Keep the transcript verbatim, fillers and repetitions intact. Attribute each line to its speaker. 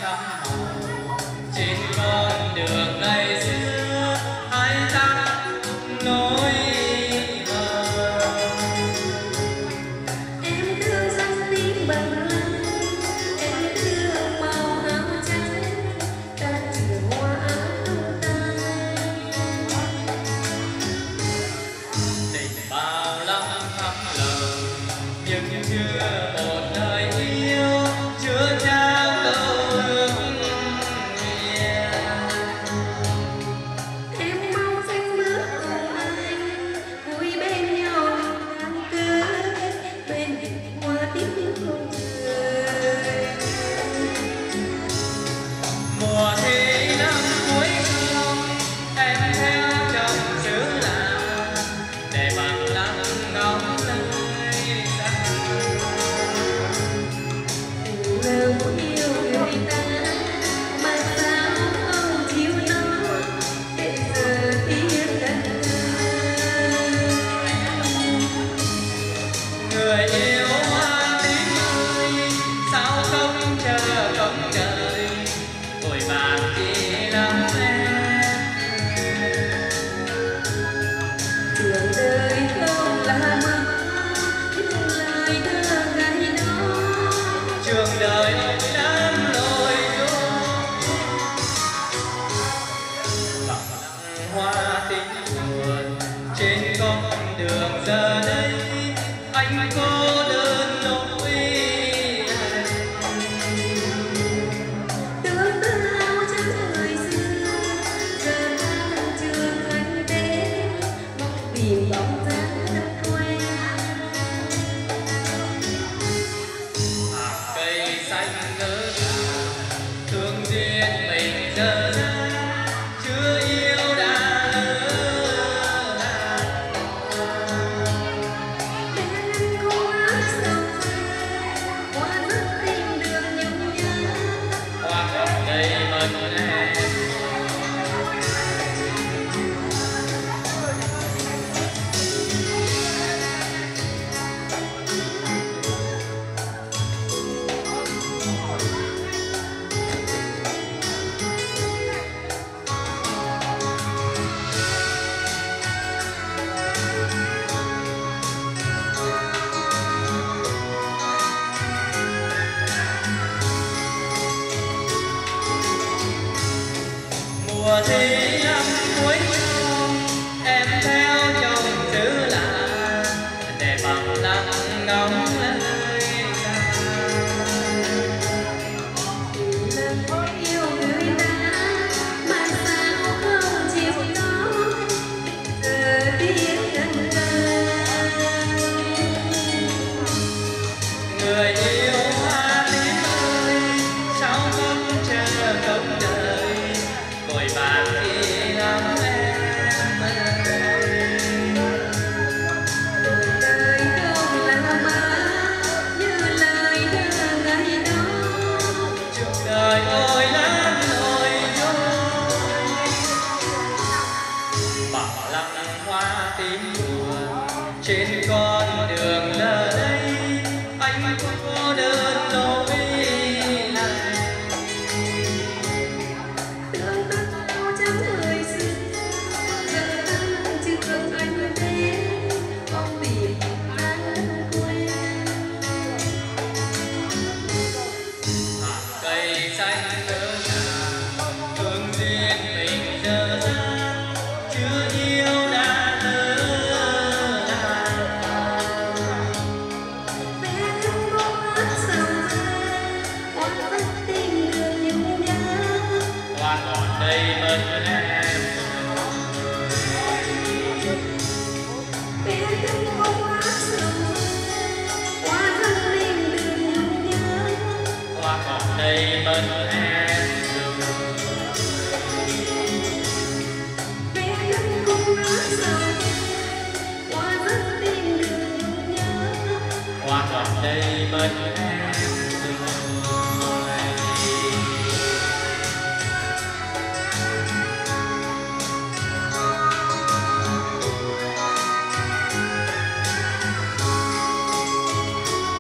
Speaker 1: năm màu trên con đường ngày xưa hai ta nối bờ.
Speaker 2: Em thương xanh tím bằng lăng, em thương màu áo trắng, ta trường hoa áo tung tăng.
Speaker 1: Tình bao năm thắm lòng nhưng chưa một lời yêu, chưa trao câu ước nguyện.
Speaker 2: Em mong xanh bước cùng anh, vui bên nhau tháng cưới, bên biển hoa tím không trời.
Speaker 1: Mùa thi năm cuối xuân em theo chồng xứ lạ để bằng lăng ngóng nơi xa.
Speaker 2: Tình lỡ muốn yêu người ta mà sao không chịu nói, để giờ tiếc đắn đo.
Speaker 1: Người yêu hoa tím ơi, sao không chờ không đợi, vội vàng chỉ lắm em.
Speaker 2: Trường đời không là mơ, những lời thơ ngày đó.
Speaker 1: Trường đời đắm lối gió, bằng hoa tím buồn trên con đường giờ đây anh cô đơn nỗi này.
Speaker 2: Tương tư áo trắng thời xưa, giờ ta trường anh đến, mong tìm bóng dáng thật quen.
Speaker 1: Hàng cây xanh ngỡ ngàng, thương duyên mình giờ đây chưa yêu đã lỡ làng.
Speaker 2: Em cô áo sông dài, hoa rất tình đường nhung nhớ.
Speaker 1: Hoa cỏ đầy mật em. Mùa thi năm cuối xuân em theo chồng xứ lạ để bằng lăng ngóng nơi xa.
Speaker 2: Tình lần muốn yêu người ta mà sao không chịu nói, giờ tiếc đắn đo.
Speaker 1: Người yêu hoa tím ơi, sao không chờ không đợi, vội vàng đi lắm em ơi.
Speaker 2: Đời đời không là mơ, như lời thơ ngày đó.
Speaker 1: Trường đời ôi lắm nỗi nhớ, bằng lăng hoa tím buồn trên con đường giờ đây anh cô đơn nỗi này.
Speaker 2: Tương tư áo trắng thời xưa, giờ ta trường anh đến, mong tìm dáng quen.
Speaker 1: Hàng cây xanh